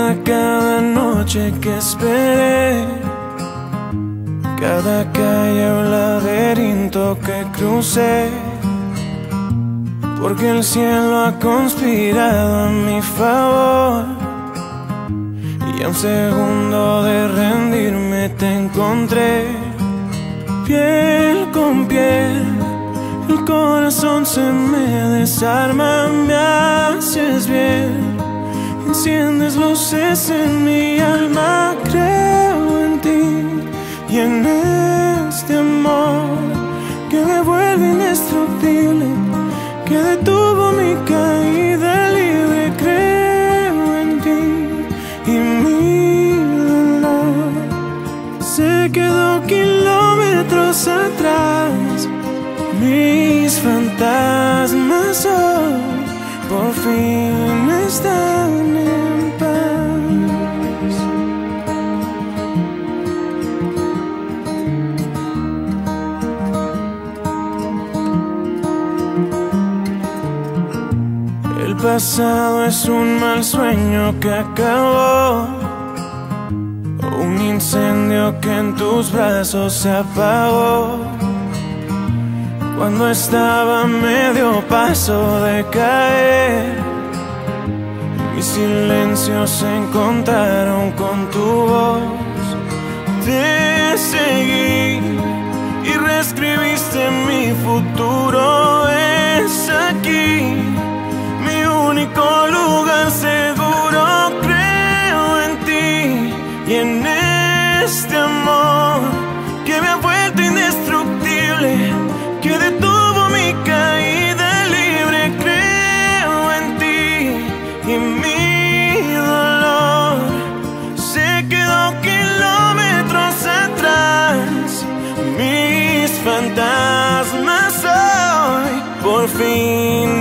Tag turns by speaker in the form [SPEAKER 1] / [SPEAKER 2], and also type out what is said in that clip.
[SPEAKER 1] cada noche que esperé, cada calle o laberinto que crucé, porque el cielo ha conspirado a mi favor. Y a un segundo de rendirme te encontré, piel con piel. El corazón se me desarma, me haces bien, enciendes luces en mi alma. Creo en ti y en este amor que me vuelve indestructible, que detuvo mi caída libre. Creo en ti y mi dolor se quedó kilómetros atrás. Mis fantasmas hoy por fin están en paz. El pasado es un mal sueño que acabó, un incendio que en tus brazos se apagó. Cuando estaba a medio paso de caer, mis silencios se encontraron con tu voz. Te seguí y reescribiste mi futuro. Es aquí mi único lugar seguro. Creo en ti y en este amor que me ha vuelto indestructible, que detuvo mi caída libre. Creo en ti y mi dolor se quedó kilómetros atrás. Mis fantasmas hoy por fin